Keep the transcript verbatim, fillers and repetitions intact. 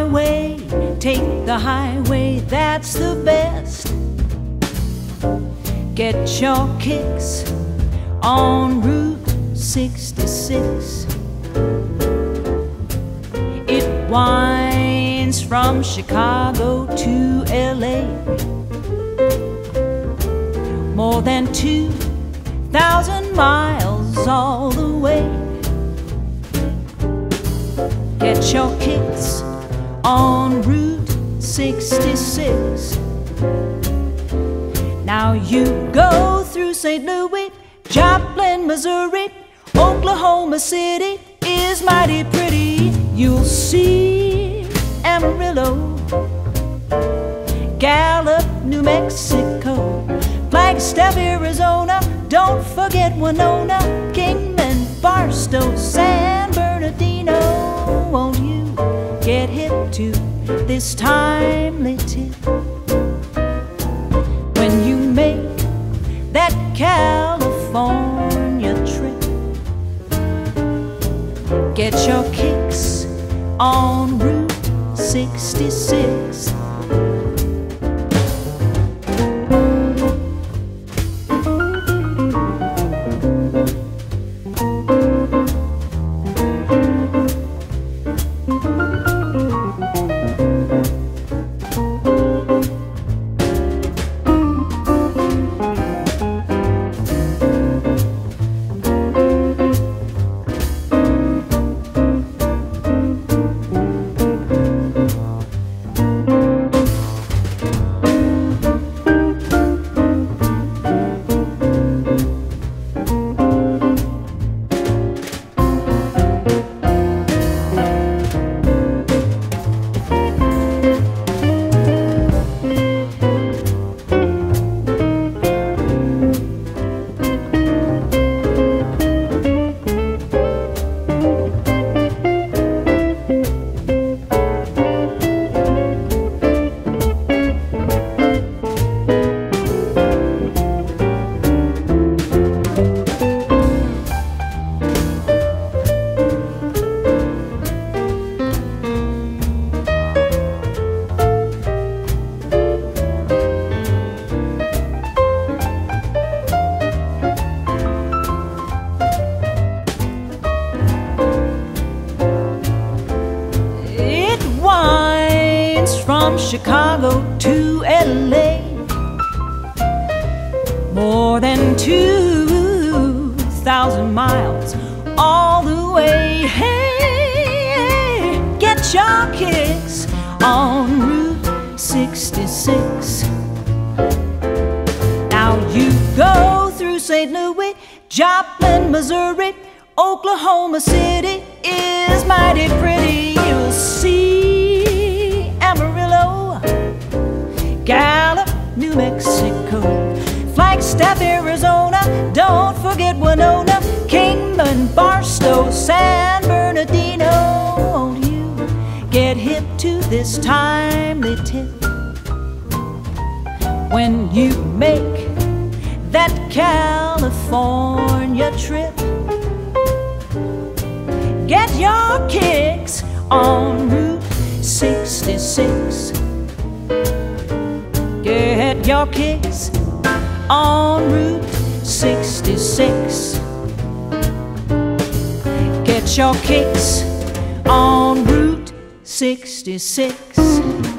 highway, take the highway, that's the best. Get your kicks on Route sixty-six. It winds from Chicago to L A, more than two thousand miles all the way. Get your kicks on Route sixty-six. Now you go through Saint Louis, Joplin, Missouri, Oklahoma City is mighty pretty. You'll see Amarillo, Gallup, New Mexico, Flagstaff, Arizona, don't forget Winona, Kingman, Barstow, San Bernardino. Won't you get hip to this timely tip? When you make that California trip, get your kicks on Route sixty-six. From Chicago to L A, more than two thousand miles all the way. Hey, get your kicks on Route sixty-six. Now you go through Saint Louis, Joplin, Missouri, Oklahoma City is mighty pretty. You'll see Amarillo, Gallup, New Mexico, Flagstaff, Arizona, don't forget Winona, Kingman, Barstow, San Bernardino. Won't you get hip to this timely tip? When you make that California trip, get your kicks on Route sixty-six. Get your kicks on Route sixty-six. Get your kicks on Route sixty-six.